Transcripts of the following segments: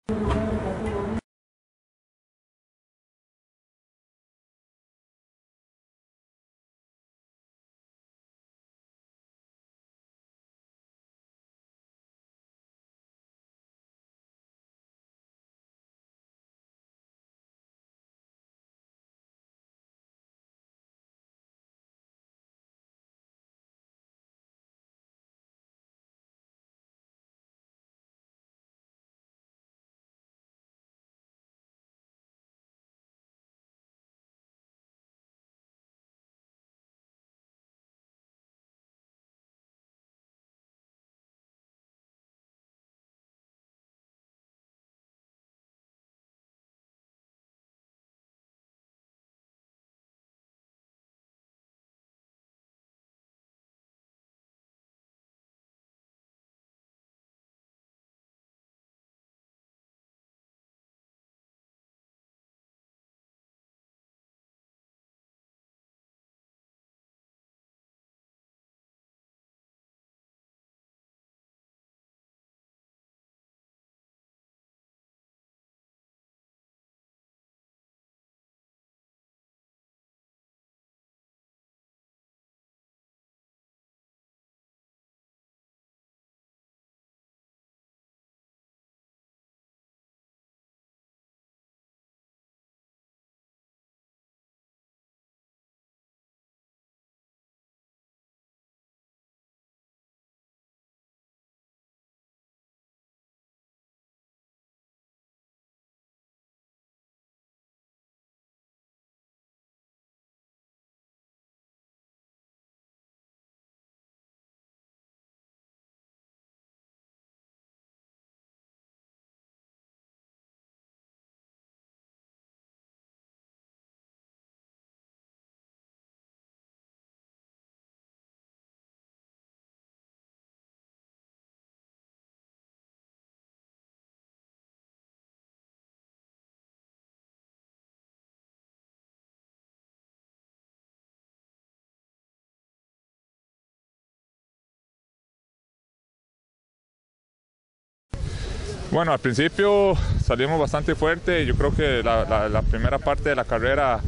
Bueno, al principio salimos bastante fuerte. Yo creo que la primera parte de la carrera,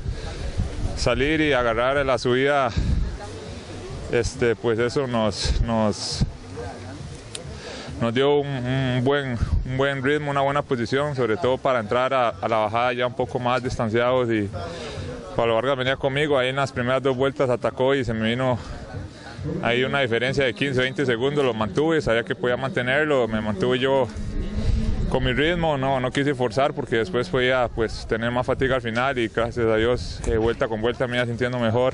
salir y agarrar la subida, pues eso nos dio un buen ritmo, una buena posición, sobre todo para entrar a la bajada ya un poco más distanciados. Y Pablo Vargas venía conmigo, ahí en las primeras 2 vueltas atacó y se me vino ahí una diferencia de 15-20 segundos, lo mantuve, sabía que podía mantenerlo, me mantuve yo con mi ritmo, no quise forzar porque después podía pues tener más fatiga al final, y gracias a Dios vuelta con vuelta me iba sintiendo mejor,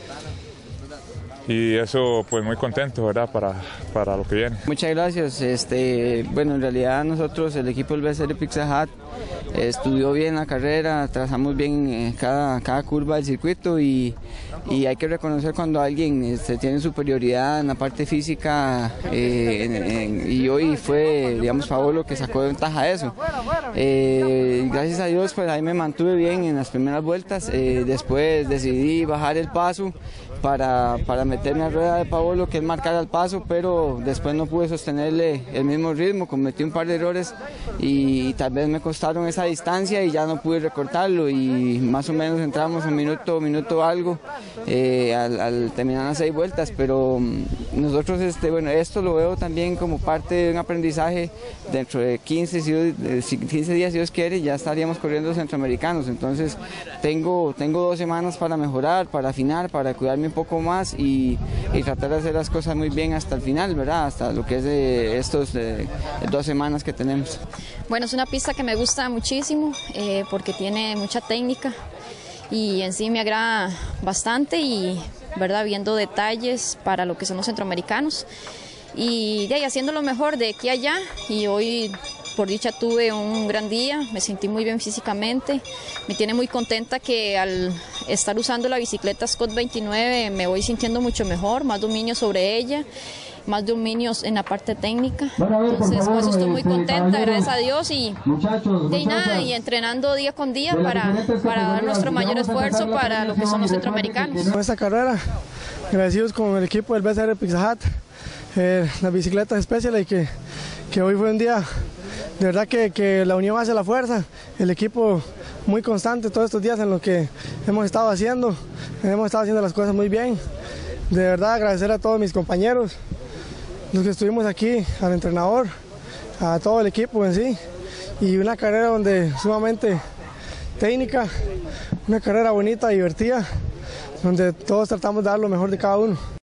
y eso pues muy contento, ¿verdad? para lo que viene. Muchas gracias. Bueno, en realidad nosotros, el equipo del BCR Pizza Hut, estudió bien la carrera, trazamos bien cada curva del circuito, y hay que reconocer cuando alguien tiene superioridad en la parte física, y hoy fue, digamos, Paolo que sacó de ventaja de eso. Gracias a Dios, pues ahí me mantuve bien en las primeras vueltas. Después decidí bajar el paso para meterme a rueda de Paolo, que es marcar al paso, pero después no pude sostenerle el mismo ritmo, cometí un par de errores y tal vez me costaron esa distancia y ya no pude recortarlo, y más o menos entramos un minuto algo al terminar las 6 vueltas, pero nosotros, bueno, esto lo veo también como parte de un aprendizaje. Dentro de 15 días, si Dios quiere, ya estaríamos corriendo centroamericanos, entonces tengo 2 semanas para mejorar, para afinar, para cuidarme un poco más y tratar de hacer las cosas muy bien hasta el final, ¿verdad? Hasta lo que es de estos 2 semanas que tenemos. Bueno, es una pista que me gusta muchísimo porque tiene mucha técnica y en sí me agrada bastante, y ¿verdad? Viendo detalles para lo que son los centroamericanos y de ahí haciendo lo mejor de aquí a allá. Y hoy por dicha tuve un gran día, me sentí muy bien físicamente, me tiene muy contenta que al estar usando la bicicleta Scott 29 me voy sintiendo mucho mejor, más dominio sobre ella, más dominios en la parte técnica. Entonces por eso estoy muy contenta, gracias a Dios, y entrenando día con día para dar nuestro mayor esfuerzo para lo que son los centroamericanos. Con esta carrera, agradecidos con el equipo del BCR Pizza Hut, la bicicleta especial, y que hoy fue un día De verdad que la unión hace la fuerza, el equipo muy constante todos estos días en lo que hemos estado haciendo las cosas muy bien. De verdad agradecer a todos mis compañeros, los que estuvimos aquí, al entrenador, a todo el equipo en sí, y una carrera donde sumamente técnica, una carrera bonita, divertida, donde todos tratamos de dar lo mejor de cada uno.